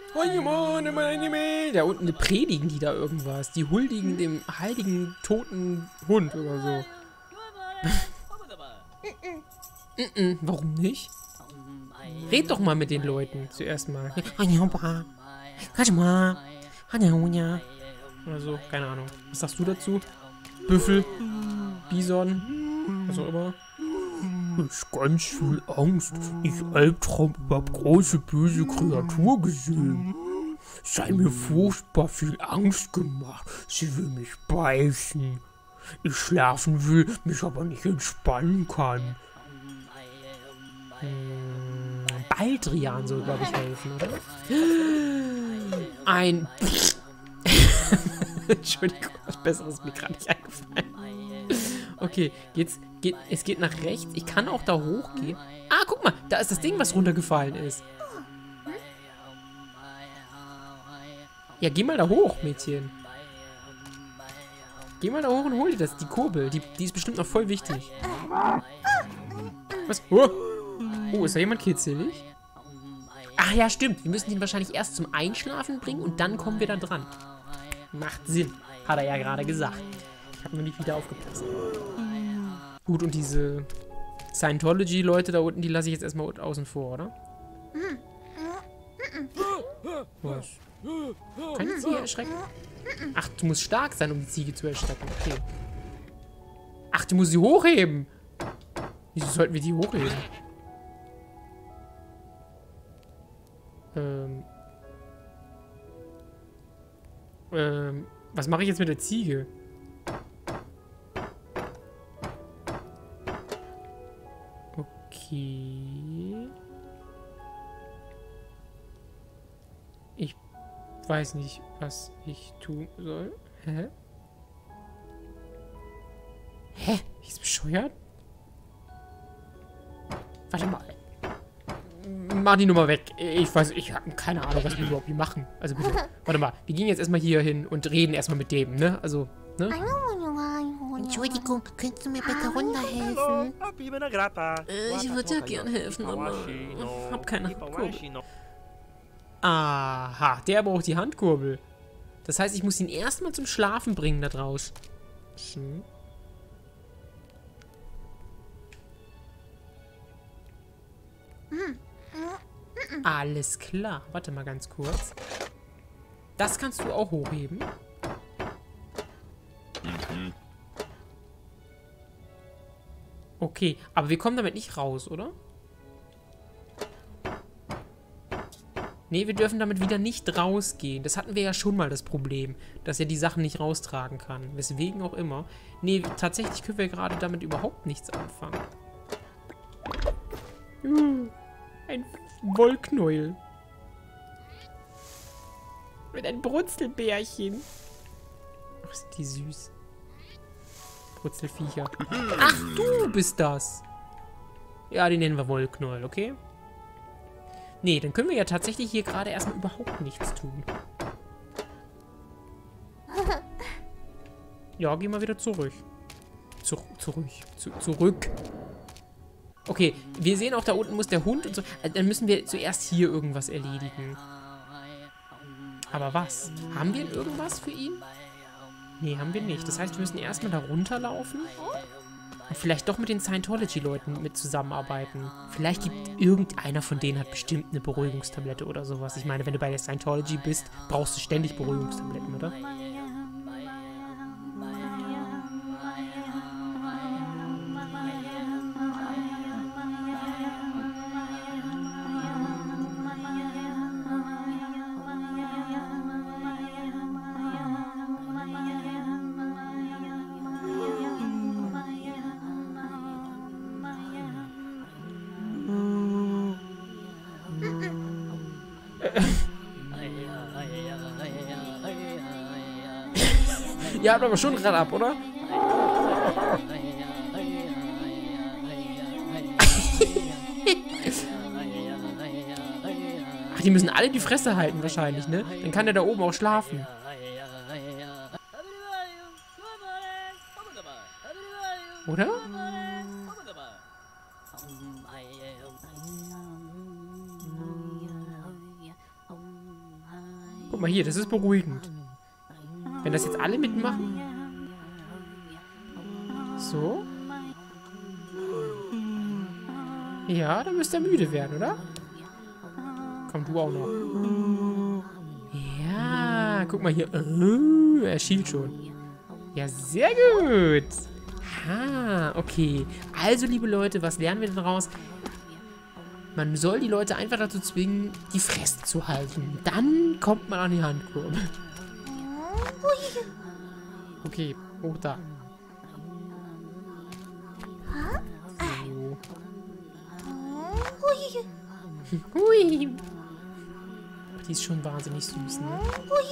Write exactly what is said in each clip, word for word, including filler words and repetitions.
Da unten predigen die da irgendwas. Die huldigen dem heiligen, toten Hund oder so. Warum nicht? Red doch mal mit den Leuten zuerst mal. Oder so, keine Ahnung. Was sagst du dazu? Büffel, Bison, was auch immer. Ich ganz viel Angst. Ich Albtraum über große böse Kreatur gesehen. Sie hat mir furchtbar viel Angst gemacht. Sie will mich beißen. Ich schlafen will, mich aber nicht entspannen kann. Hm, Baldrian soll, glaube ich, helfen, oder? Ein... Entschuldigung, was Besseres ist mir gerade nicht eingefallen. Okay, jetzt geht, es geht nach rechts. Ich kann auch da hochgehen. Ah, guck mal, da ist das Ding, was runtergefallen ist. Ja, geh mal da hoch, Mädchen. Geh mal da hoch und hol dir das, die Kurbel. Die, die ist bestimmt noch voll wichtig. Was? Oh, oh, ist da jemand kitzelig? Ach ja, stimmt. Wir müssen den wahrscheinlich erst zum Einschlafen bringen und dann kommen wir da dran. Macht Sinn, hat er ja gerade gesagt. Ich habe nur nicht wieder aufgepasst. Gut, und diese Scientology-Leute da unten, die lasse ich jetzt erstmal außen vor, oder? Was? Keine Ziege erschrecken? Ach, du musst stark sein, um die Ziege zu erschrecken. Okay. Ach, du musst sie hochheben. Wieso sollten wir die hochheben? Ähm... Ähm, was mache ich jetzt mit der Ziege? Okay. Ich weiß nicht, was ich tun soll. Hä? Hä? Ich ist bescheuert? Warte mal. Mach die Nummer weg. Ich weiß, ich habe keine Ahnung, was wir überhaupt hier machen. Also bitte. Warte mal, wir gehen jetzt erstmal hier hin und reden erstmal mit dem, ne? Also, ne? Entschuldigung, könntest du mir bitte runterhelfen? Äh, ich würde ja gern helfen, aber ich hab keine Handkurbel. Aha, der braucht die Handkurbel. Das heißt, ich muss ihn erstmal zum Schlafen bringen da draußen. Hm. Alles klar. Warte mal ganz kurz. Das kannst du auch hochheben. Mhm. Okay, aber wir kommen damit nicht raus, oder? Nee, wir dürfen damit wieder nicht rausgehen. Das hatten wir ja schon mal das Problem, dass er die Sachen nicht raustragen kann. Weswegen auch immer. Nee, tatsächlich können wir gerade damit überhaupt nichts anfangen. Uh, ein Wollknäuel. Mit einem Brutzelbärchen. Ach, sind die süß. Brutzelviecher. Ach, du bist das. Ja, den nennen wir Wollknäuel, okay? Nee, dann können wir ja tatsächlich hier gerade erstmal überhaupt nichts tun. Ja, geh mal wieder zurück. Zur, zurück. Zu, zurück. Okay, wir sehen auch, da unten muss der Hund und so. Also dann müssen wir zuerst hier irgendwas erledigen. Aber was? Haben wir irgendwas für ihn? Nee, haben wir nicht. Das heißt, wir müssen erstmal da runterlaufen. Und vielleicht doch mit den Scientology-Leuten mit zusammenarbeiten. Vielleicht gibt irgendeiner von denen hat bestimmt eine Beruhigungstablette oder sowas. Ich meine, wenn du bei der Scientology bist, brauchst du ständig Beruhigungstabletten, oder? Ihr habt aber schon ein Rad ab, oder? Ach, die müssen alle die Fresse halten wahrscheinlich, ne? Dann kann der da oben auch schlafen. Oder? Guck mal hier, das ist beruhigend. Wenn das jetzt alle mitmachen. So. Ja, dann müsst ihr müde werden, oder? Komm, du auch noch. Ja, guck mal hier. Oh, er schielt schon. Ja, sehr gut. Ah, okay. Also, liebe Leute, was lernen wir daraus? Man soll die Leute einfach dazu zwingen, die Fresse zu halten. Dann kommt man an die Handkurbel. Okay, hoch da. So. Hui. Die ist schon wahnsinnig süß, ne?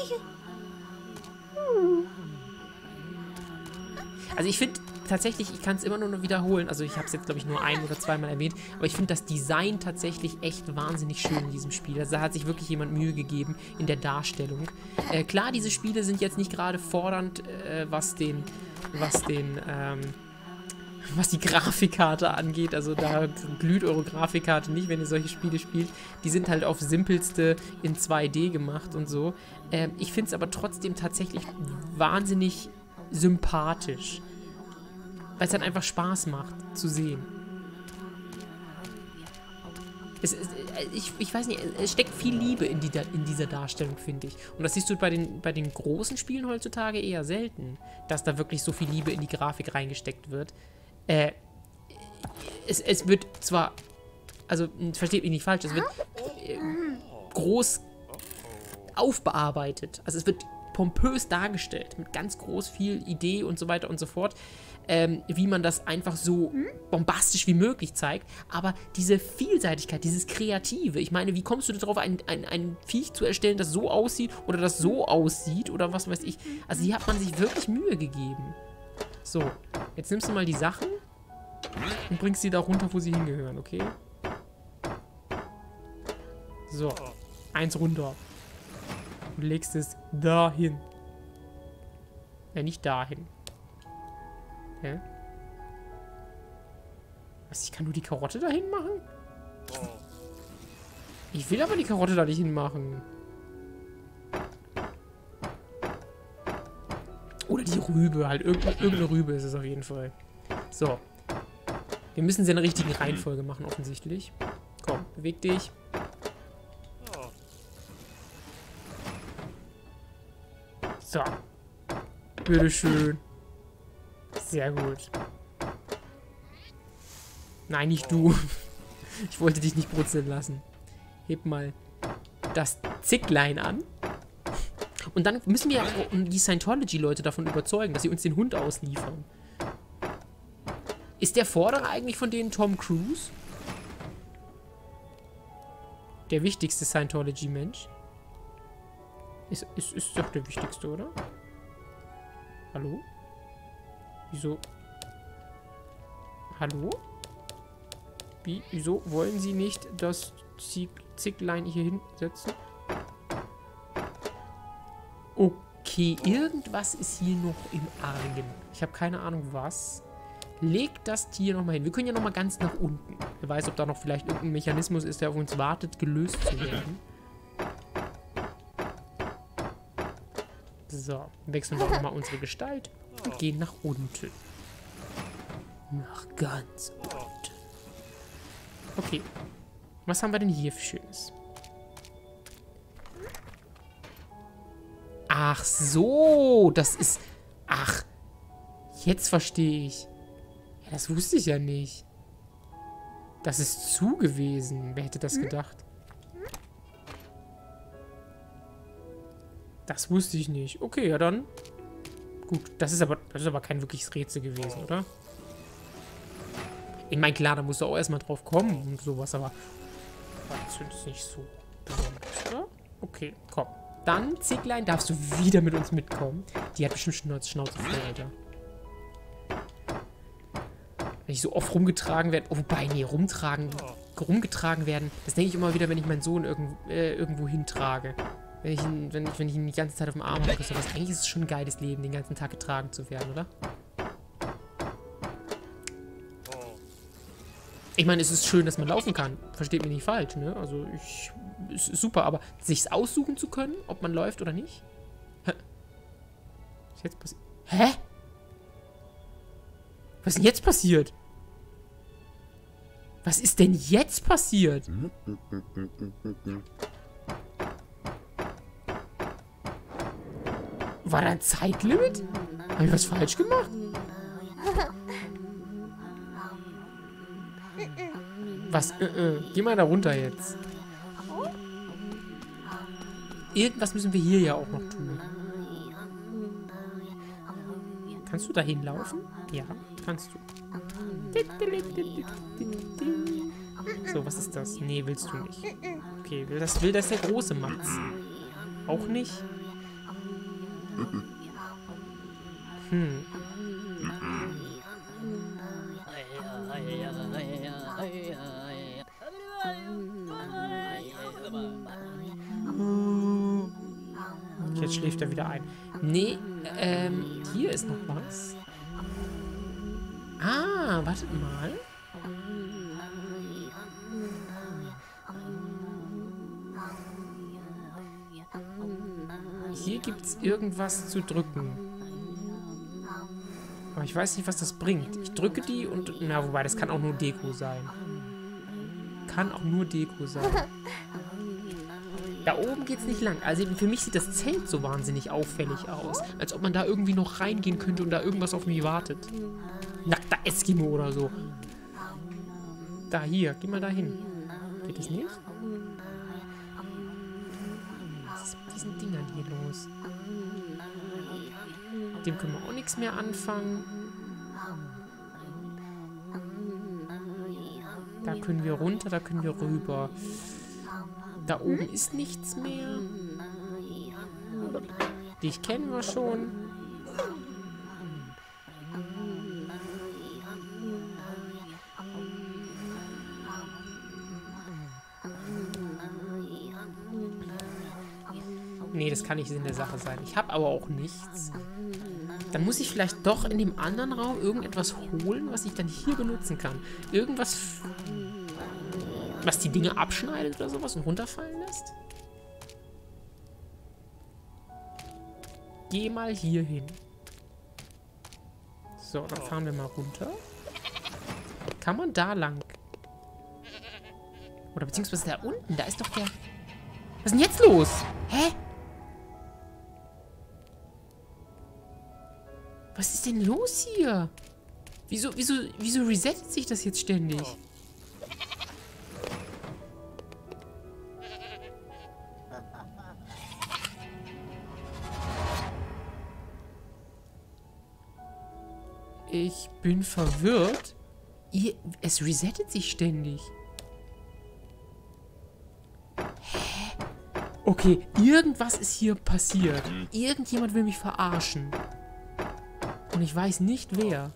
Also ich finde tatsächlich, ich kann es immer nur noch wiederholen, also ich habe es jetzt glaube ich nur ein- oder zweimal erwähnt, aber ich finde das Design tatsächlich echt wahnsinnig schön in diesem Spiel. Also da hat sich wirklich jemand Mühe gegeben in der Darstellung. Äh, klar, diese Spiele sind jetzt nicht gerade fordernd, äh, was den, was den, ähm, was die Grafikkarte angeht. Also da glüht eure Grafikkarte nicht, wenn ihr solche Spiele spielt. Die sind halt auf simpelste in zwei D gemacht und so. Ähm, ich finde es aber trotzdem tatsächlich wahnsinnig sympathisch. Weil es halt einfach Spaß macht, zu sehen. Es, es, ich, ich weiß nicht, es steckt viel Liebe in, die, in dieser Darstellung, finde ich. Und das siehst du bei den, bei den großen Spielen heutzutage eher selten, dass da wirklich so viel Liebe in die Grafik reingesteckt wird. Äh, es, es wird zwar, also versteht mich nicht falsch, es wird äh, groß aufbearbeitet. Also es wird pompös dargestellt, mit ganz groß viel Idee und so weiter und so fort, ähm, wie man das einfach so bombastisch wie möglich zeigt. Aber diese Vielseitigkeit, dieses Kreative, ich meine, wie kommst du darauf, ein, ein, ein Viech zu erstellen, das so aussieht oder das so aussieht oder was weiß ich. Also hier hat man sich wirklich Mühe gegeben. So, jetzt nimmst du mal die Sachen und bringst sie da runter, wo sie hingehören, okay? So, eins runter. Und legst es dahin. Ja, nicht dahin. Hä? Was, ich kann nur die Karotte dahin machen? Ich will aber die Karotte da nicht hinmachen. Oder die Rübe, halt. Irgende, irgendeine Rübe ist es auf jeden Fall. So. Wir müssen sie in der richtigen Reihenfolge machen, offensichtlich. Komm, beweg dich. So. Bitteschön. Sehr gut. Nein, nicht du. Ich wollte dich nicht brutzeln lassen. Heb mal das Zicklein an. Und dann müssen wir die Scientology-Leute davon überzeugen, dass sie uns den Hund ausliefern. Ist der Vordere eigentlich von denen Tom Cruise? Der wichtigste Scientology-Mensch? Ist, ist, ist doch der wichtigste, oder? Hallo? Wieso? Hallo? Wie, wieso wollen Sie nicht das Zicklein hier hinsetzen? Okay, irgendwas ist hier noch im Argen. Ich habe keine Ahnung, was. Legt das Tier nochmal hin. Wir können ja nochmal ganz nach unten. Wer weiß, ob da noch vielleicht irgendein Mechanismus ist, der auf uns wartet, gelöst zu werden. So, wechseln wir auch mal unsere Gestalt und gehen nach unten. Nach ganz unten. Okay. Was haben wir denn hier für Schönes? Ach so, das ist... Ach, jetzt verstehe ich. Ja, das wusste ich ja nicht. Das ist zu gewesen. Wer hätte das gedacht? Das wusste ich nicht. Okay, ja dann. Gut, das ist aber, das ist aber kein wirkliches Rätsel gewesen, oder? Ich meine, klar, da musst du auch erstmal drauf kommen und sowas, aber das finde ich nicht so besonders, oder? Okay, komm. Dann, Zicklein, darfst du wieder mit uns mitkommen. Die hat bestimmt Schnauze, Schnauze voll, Alter. Wenn ich so oft rumgetragen werde, oh, wobei, nee, rumtragen, rumgetragen werden, das denke ich immer wieder, wenn ich meinen Sohn irgend, äh, irgendwo hintrage. Wenn ich, ihn, wenn, ich, wenn ich ihn die ganze Zeit auf dem Arm habe, sowas. Eigentlich ist es schon ein geiles Leben, den ganzen Tag getragen zu werden, oder? Ich meine, es ist schön, dass man laufen kann. Versteht mich nicht falsch, ne? Also ich ist super, aber sich's aussuchen zu können, ob man läuft oder nicht? Hä? Was ist jetzt passiert? Hä? Was ist denn jetzt passiert? Was ist denn jetzt passiert? War da ein Zeitlimit? Habe ich was falsch gemacht? Was? Äh, äh. Geh mal da runter jetzt. Irgendwas müssen wir hier ja auch noch tun. Kannst du da hinlaufen? Ja, kannst du. So, was ist das? Nee, willst du nicht. Okay, das will das der große Matz. Auch nicht? Hm. Jetzt schläft er wieder ein. Nee, ähm, hier ist noch was. Ah, wartet mal. Hier gibt es irgendwas zu drücken. Aber ich weiß nicht, was das bringt. Ich drücke die und... Na, wobei, das kann auch nur Deko sein. Kann auch nur Deko sein. Da oben geht's nicht lang. Also für mich sieht das Zelt so wahnsinnig auffällig aus. Als ob man da irgendwie noch reingehen könnte und da irgendwas auf mich wartet. Nackter Eskimo oder so. Da, hier. Geh mal da hin. Geht das nicht? Was ist mit diesen Dingern hier los? Mit dem können wir auch nichts mehr anfangen. Da können wir runter, da können wir rüber. Da oben ist nichts mehr. Dich kennen wir schon. Nee, das kann nicht Sinn der Sache sein. Ich habe aber auch nichts. Dann muss ich vielleicht doch in dem anderen Raum irgendetwas holen, was ich dann hier benutzen kann. Irgendwas... was die Dinge abschneidet oder sowas und runterfallen lässt? Geh mal hier hin. So, dann fahren wir mal runter. Kann man da lang? Oder beziehungsweise da unten, da ist doch der... Was ist denn jetzt los? Hä? Was ist denn los hier? Wieso, wieso, wieso resettet sich das jetzt ständig? Ich bin verwirrt. Ihr, es resettet sich ständig. Hä? Okay, irgendwas ist hier passiert. Irgendjemand will mich verarschen. Und ich weiß nicht wer.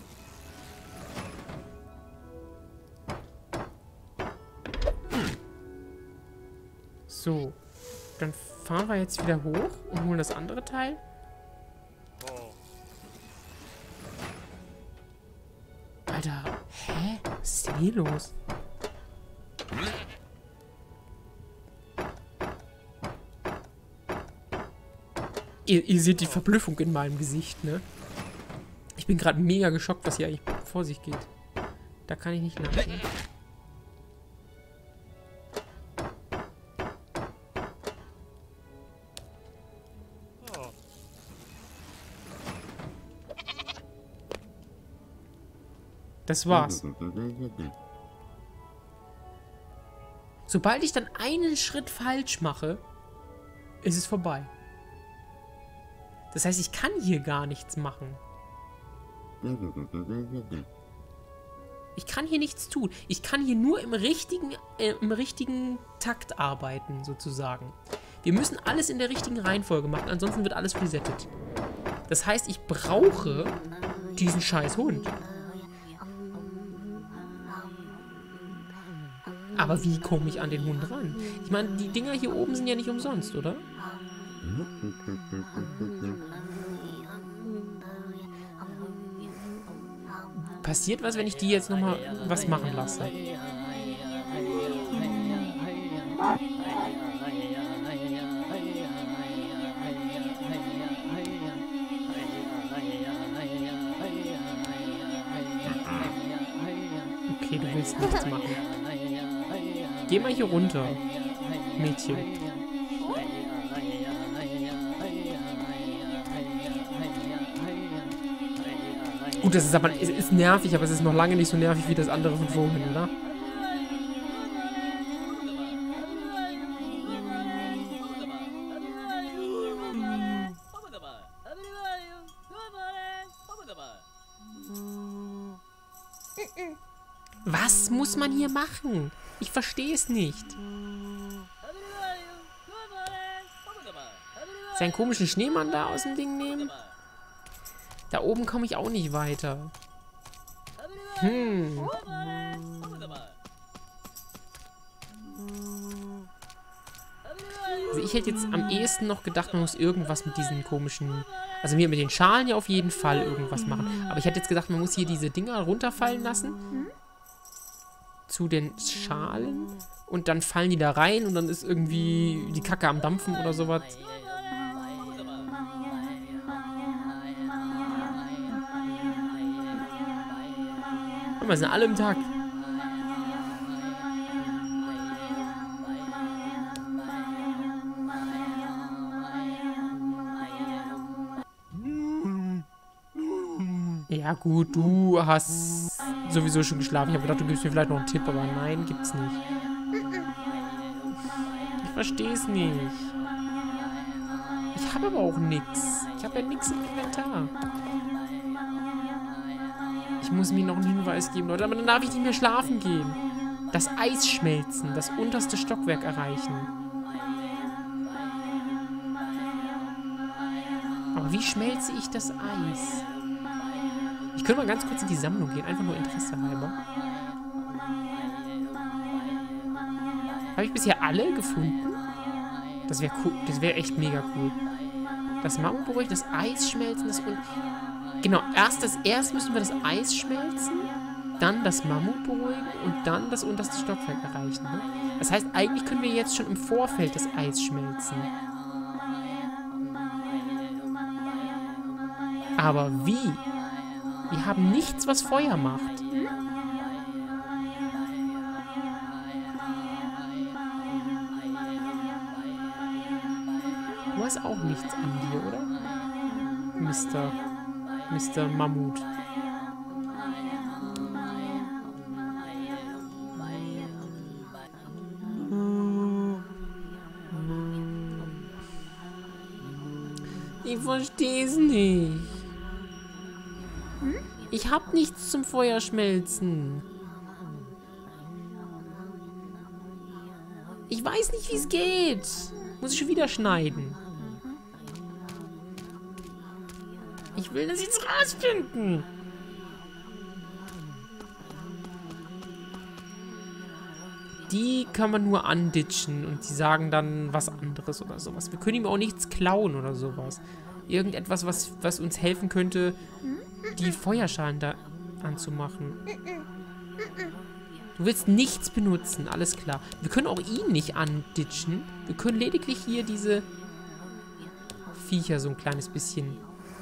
So. Dann fahren wir jetzt wieder hoch und holen das andere Teil. Alter, hä? Was ist denn hier los? Ihr, ihr seht die Verblüffung in meinem Gesicht, ne? Ich bin gerade mega geschockt, was hier eigentlich vor sich geht. Da kann ich nicht nachsehen. Das war's. Sobald ich dann einen Schritt falsch mache, ist es vorbei. Das heißt, ich kann hier gar nichts machen. Ich kann hier nichts tun. Ich kann hier nur im richtigen, äh, im richtigen Takt arbeiten, sozusagen. Wir müssen alles in der richtigen Reihenfolge machen, ansonsten wird alles resettet. Das heißt, ich brauche diesen scheiß Hund. Aber wie komme ich an den Hund ran? Ich meine, die Dinger hier oben sind ja nicht umsonst, oder? Passiert was, wenn ich die jetzt nochmal was machen lasse? willst nichts machen. Geh mal hier runter, Mädchen. Gut, das ist aber es ist nervig, aber es ist noch lange nicht so nervig wie das andere von vorhin, oder? Was muss man hier machen? Ich verstehe es nicht. Seinen komischen Schneemann da aus dem Ding nehmen? Da oben komme ich auch nicht weiter. Hm. Also ich hätte jetzt am ehesten noch gedacht, man muss irgendwas mit diesen komischen... Also mir mit den Schalen ja auf jeden Fall irgendwas machen. Aber ich hätte jetzt gedacht, man muss hier diese Dinger runterfallen lassen. Zu den Schalen. Und dann fallen die da rein und dann ist irgendwie die Kacke am Dampfen oder sowas. Wir sind alle im Takt. Ja gut, du hast sowieso schon geschlafen. Ich habe gedacht, du gibst mir vielleicht noch einen Tipp, aber nein, gibt's nicht. Ich verstehe es nicht. Ich habe aber auch nichts. Ich habe ja nichts im Inventar. Ich muss mir noch einen Hinweis geben, Leute. Aber dann darf ich nicht mehr schlafen gehen. Das Eis schmelzen. Das unterste Stockwerk erreichen. Aber wie schmelze ich das Eis? Ich könnte mal ganz kurz in die Sammlung gehen. Einfach nur Interesse halber. Habe ich bisher alle gefunden? Das wäre cool. Das wäre echt mega cool. Das Mammutbräuch, das Eis schmelzen, das und... Genau, erst, das, erst müssen wir das Eis schmelzen, dann das Mammut beruhigen und dann das unterste Stockwerk erreichen. Ne? Das heißt, eigentlich können wir jetzt schon im Vorfeld das Eis schmelzen. Aber wie? Wir haben nichts, was Feuer macht. Du hast auch nichts an dir, oder? Mister Mister Mammut. Ich verstehe es nicht. Ich hab nichts zum Feuerschmelzen. Ich weiß nicht, wie es geht. Muss ich schon wieder schneiden. Ich will das jetzt rausfinden. Die kann man nur anditschen und die sagen dann was anderes oder sowas. Wir können ihm auch nichts klauen oder sowas. Irgendetwas, was, was uns helfen könnte, die Feuerschalen da anzumachen. Du willst nichts benutzen, alles klar. Wir können auch ihn nicht anditschen. Wir können lediglich hier diese Viecher so ein kleines bisschen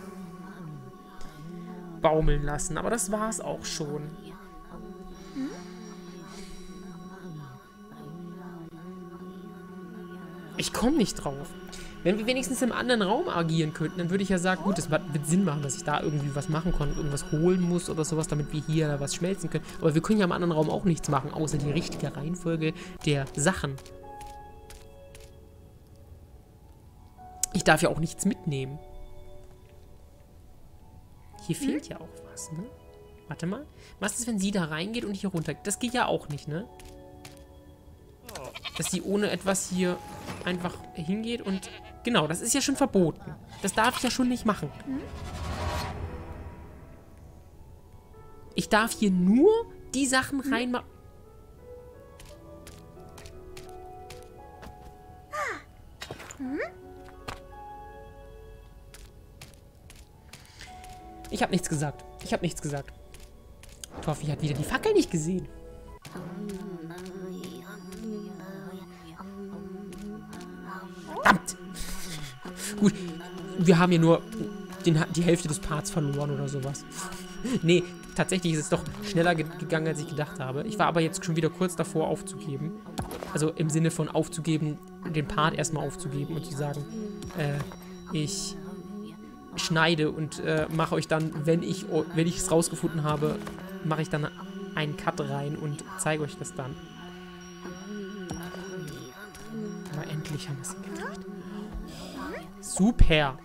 baumeln lassen. Aber das war's auch schon. Ich komme nicht drauf. Wenn wir wenigstens im anderen Raum agieren könnten, dann würde ich ja sagen, gut, es wird Sinn machen, dass ich da irgendwie was machen kann, irgendwas holen muss oder sowas, damit wir hier was schmelzen können. Aber wir können ja im anderen Raum auch nichts machen, außer die richtige Reihenfolge der Sachen. Ich darf ja auch nichts mitnehmen. Hier fehlt ja auch was, ne? Warte mal. Was ist, wenn sie da reingeht und hier runter? Das geht ja auch nicht, ne? Dass sie ohne etwas hier einfach hingeht und... Genau, das ist ja schon verboten. Das darf ich ja schon nicht machen. Ich darf hier nur die Sachen reinmachen. Ich habe nichts gesagt. Ich habe nichts gesagt. Toffi hat wieder die Fackel nicht gesehen. Verdammt! Gut, wir haben hier nur den, die Hälfte des Parts verloren oder sowas. Nee, tatsächlich ist es doch schneller ge gegangen, als ich gedacht habe. Ich war aber jetzt schon wieder kurz davor aufzugeben. Also im Sinne von aufzugeben, den Part erstmal aufzugeben und zu sagen, äh, ich schneide und äh, mache euch dann, wenn ich wenn ich es rausgefunden habe, mache ich dann einen Cut rein und zeige euch das dann. Aber endlich haben wir es hingekriegt. Super!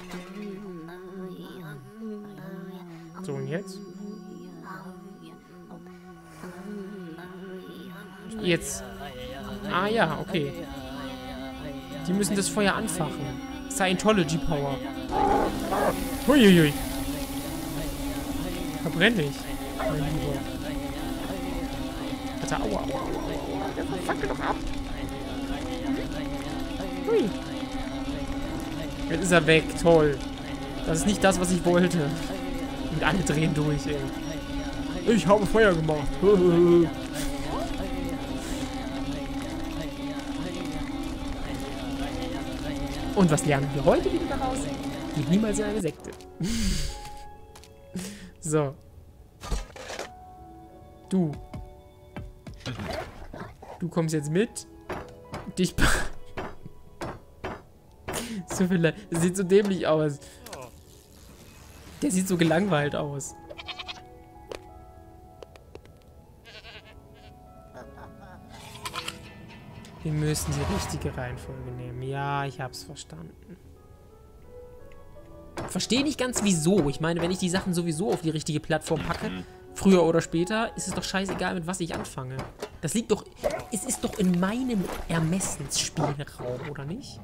So, und jetzt? Jetzt. Ah ja, okay. Die müssen das Feuer anfachen. Scientology Power. Huiuiui. Verbrenn dich, mein Lieber. Alter, aua, aua, aua. Fackel doch ab. Hui. Jetzt ist er weg. Toll. Das ist nicht das, was ich wollte. Und alle drehen durch, ey. Ich habe Feuer gemacht. Und was lernen wir heute wieder daraus? Geh niemals in eine Sekte. So. Du. Du kommst jetzt mit. Dich. So viel. Das sieht so dämlich aus. Der sieht so gelangweilt aus. Wir müssen die richtige Reihenfolge nehmen. Ja, ich hab's verstanden. Verstehe nicht ganz wieso. Ich meine, wenn ich die Sachen sowieso auf die richtige Plattform packe, früher oder später, ist es doch scheißegal, mit was ich anfange. Das liegt doch... Es ist doch in meinem Ermessensspielraum, oder nicht?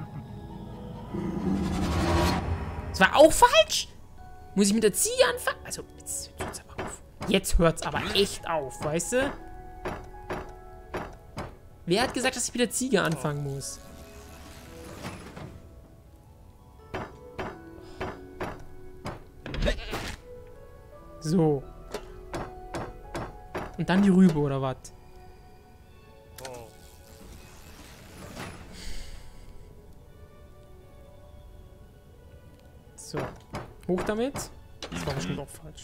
Das war auch falsch? Muss ich mit der Ziege anfangen? Also, jetzt hört's aber auf. Jetzt hört's aber echt auf, weißt du? Wer hat gesagt, dass ich mit der Ziege anfangen muss? So. Und dann die Rübe, oder was? So. Hoch damit. Das war bestimmt auch falsch.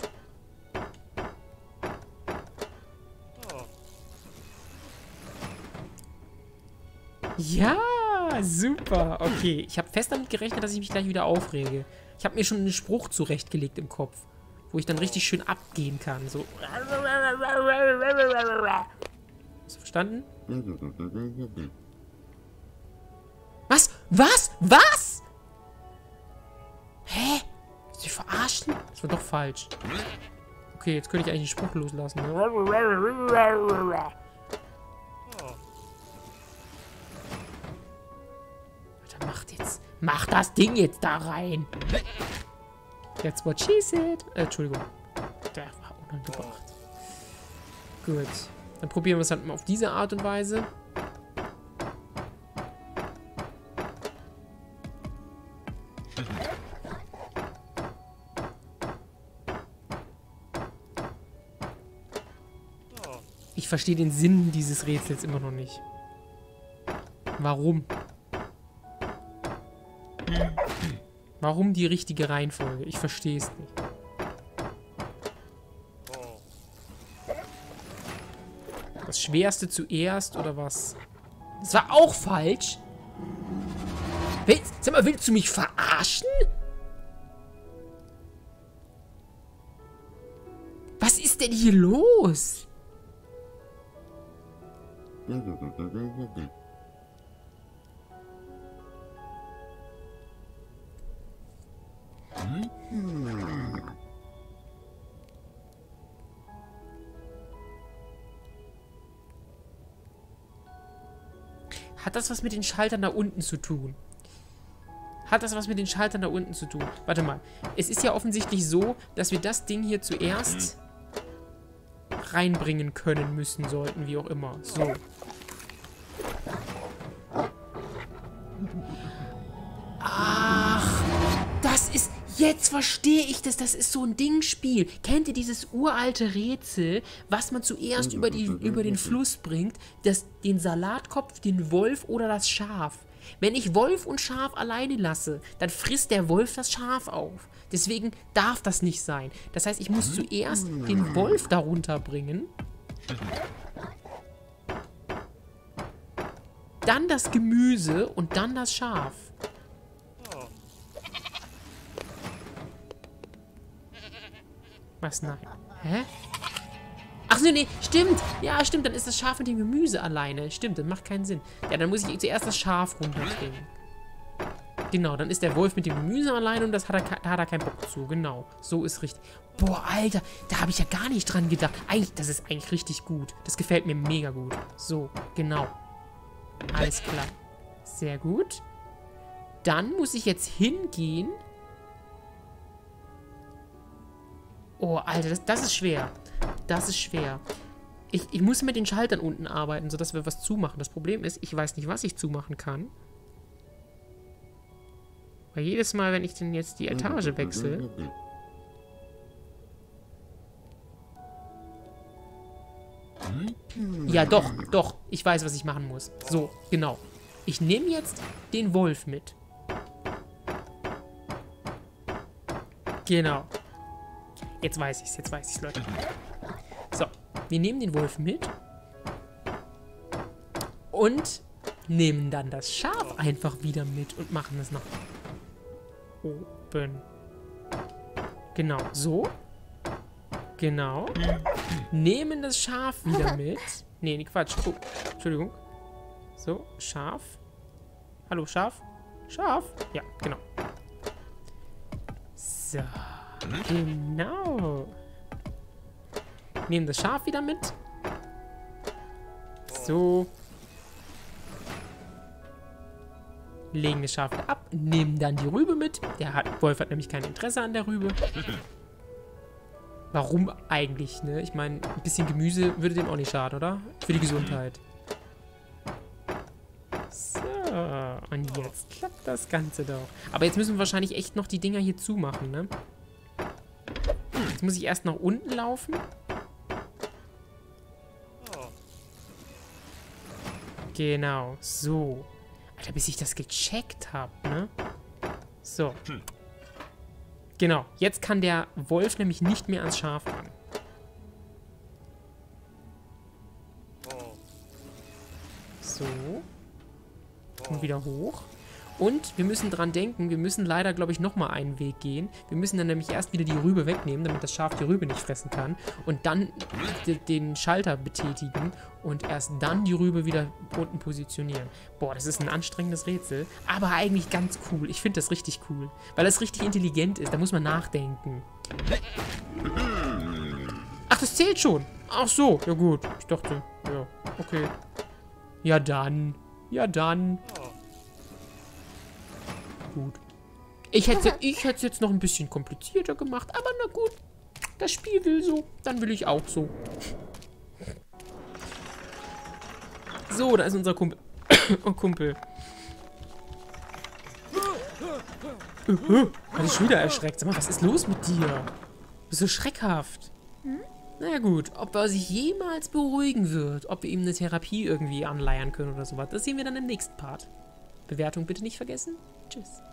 Ja, super. Okay, ich habe fest damit gerechnet, dass ich mich gleich wieder aufrege. Ich habe mir schon einen Spruch zurechtgelegt im Kopf, wo ich dann richtig schön abgehen kann. So. Hast du verstanden? Was? Was? Was? Hä? Willst du mich verarschen? Das war doch falsch. Okay, jetzt könnte ich eigentlich den Spruch loslassen. Alter, macht jetzt. Mach das Ding jetzt da rein. That's what she said. Äh, Entschuldigung. Der war unangebracht. Gut. Dann probieren wir es halt mal auf diese Art und Weise. Ich verstehe den Sinn dieses Rätsels immer noch nicht. Warum? Warum die richtige Reihenfolge? Ich verstehe es nicht. Das Schwerste zuerst oder was? Das war auch falsch. Willst, sag mal, willst du mich verarschen? Was ist denn hier los? Hat das was mit den Schaltern da unten zu tun? Hat das was mit den Schaltern da unten zu tun? Warte mal. Es ist ja offensichtlich so, dass wir das Ding hier zuerst reinbringen können müssen sollten, wie auch immer. So. Ach, das ist... Jetzt verstehe ich das. Das ist so ein Dingspiel. Kennt ihr dieses uralte Rätsel, was man zuerst über, die, über den Fluss bringt? Das, den Salatkopf, den Wolf oder das Schaf? Wenn ich Wolf und Schaf alleine lasse, dann frisst der Wolf das Schaf auf. Deswegen darf das nicht sein. Das heißt, ich muss zuerst den Wolf darunter bringen. Dann das Gemüse und dann das Schaf. Was? Nein. Hä? Ach so, nee, stimmt. Ja, stimmt, dann ist das Schaf mit dem Gemüse alleine. Stimmt, das macht keinen Sinn. Ja, dann muss ich zuerst das Schaf runterbringen. Genau, dann ist der Wolf mit dem Gemüse alleine und das hat er, da hat er keinen Bock zu. Genau, so ist richtig. Boah, Alter, da habe ich ja gar nicht dran gedacht. Eigentlich, das ist eigentlich richtig gut. Das gefällt mir mega gut. So, genau. Alles klar. Sehr gut. Dann muss ich jetzt hingehen. Oh, Alter, das, das ist schwer. Das ist schwer. Ich, ich muss mit den Schaltern unten arbeiten, sodass wir was zumachen. Das Problem ist, ich weiß nicht, was ich zumachen kann. Weil jedes Mal, wenn ich denn jetzt die Etage wechsle... Ja, doch, doch. Ich weiß, was ich machen muss. So, genau. Ich nehme jetzt den Wolf mit. Genau. Jetzt weiß ich's, jetzt weiß ich's, Leute. So, wir nehmen den Wolf mit. Und nehmen dann das Schaf einfach wieder mit und machen es nach oben. Genau, so. Genau. Nehmen das Schaf wieder mit. Nee, nee, Quatsch. Oh, Entschuldigung. So, Schaf. Hallo, Schaf. Schaf. Ja, genau. So. Genau. Nehmen das Schaf wieder mit. So. Legen das Schaf wieder ab. Nehmen dann die Rübe mit. Der hat, Wolf hat nämlich kein Interesse an der Rübe. Warum eigentlich, ne? Ich meine, ein bisschen Gemüse würde dem auch nicht schaden, oder? Für die Gesundheit. So. Und jetzt klappt das Ganze doch. Aber jetzt müssen wir wahrscheinlich echt noch die Dinger hier zumachen, ne? Jetzt muss ich erst nach unten laufen. Genau, so. Alter, bis ich das gecheckt habe, ne? So. Genau, jetzt kann der Wolf nämlich nicht mehr ans Schaf ran. So. Und wieder hoch. Und wir müssen dran denken, wir müssen leider, glaube ich, nochmal einen Weg gehen. Wir müssen dann nämlich erst wieder die Rübe wegnehmen, damit das Schaf die Rübe nicht fressen kann. Und dann den Schalter betätigen und erst dann die Rübe wieder unten positionieren. Boah, das ist ein anstrengendes Rätsel, aber eigentlich ganz cool. Ich finde das richtig cool, weil das richtig intelligent ist. Da muss man nachdenken. Ach, das zählt schon. Ach so, ja gut. Ich dachte, ja, okay. Ja dann. Ja dann. Gut. Ich hätte ich es jetzt noch ein bisschen komplizierter gemacht, aber na gut. Das Spiel will so, dann will ich auch so. So, da ist unser Kumpel. Oh, Kumpel. Uh, hat dich schon wieder erschreckt. Sag mal, was ist los mit dir? Du bist so schreckhaft. Hm? Naja gut, ob er sich jemals beruhigen wird, ob wir ihm eine Therapie irgendwie anleiern können oder sowas, das sehen wir dann im nächsten Part. Bewertung bitte nicht vergessen. Tschüss.